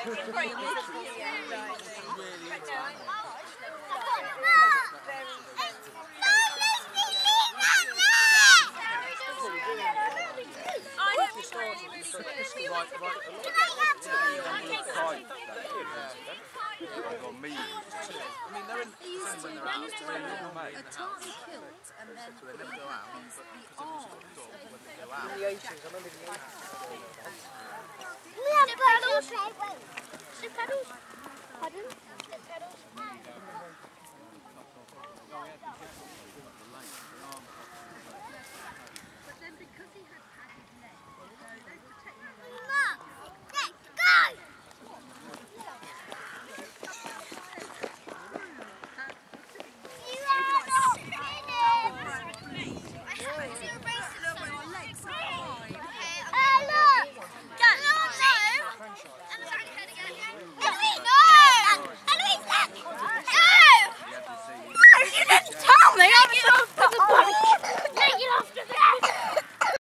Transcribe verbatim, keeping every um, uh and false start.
A tartan kilt and then the arms. In the eighties, I remember in the eighties. We have pedals. The pedals. Pardon? The pedals.